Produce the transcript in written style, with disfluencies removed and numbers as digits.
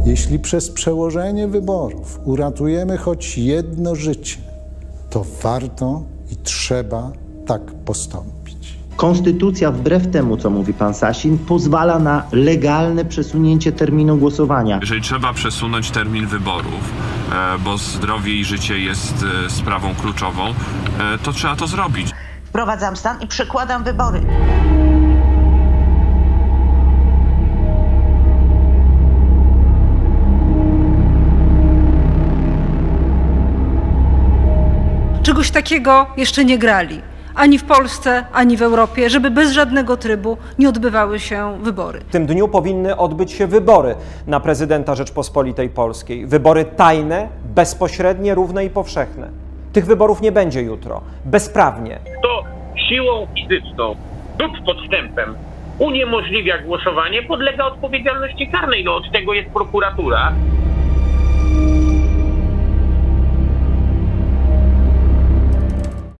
Jeśli przez przełożenie wyborów uratujemy choć jedno życie, to warto i trzeba tak postąpić. Konstytucja, wbrew temu, co mówi pan Sasin, pozwala na legalne przesunięcie terminu głosowania. Jeżeli trzeba przesunąć termin wyborów, bo zdrowie i życie jest sprawą kluczową, to trzeba to zrobić. Wprowadzam stan i przekładam wybory. Czegoś takiego jeszcze nie grali. Ani w Polsce, ani w Europie, żeby bez żadnego trybu nie odbywały się wybory. W tym dniu powinny odbyć się wybory na prezydenta Rzeczpospolitej Polskiej. Wybory tajne, bezpośrednie, równe i powszechne. Tych wyborów nie będzie jutro. Bezprawnie. Kto siłą fizyczną lub podstępem uniemożliwia głosowanie, podlega odpowiedzialności karnej. No od tego jest prokuratura.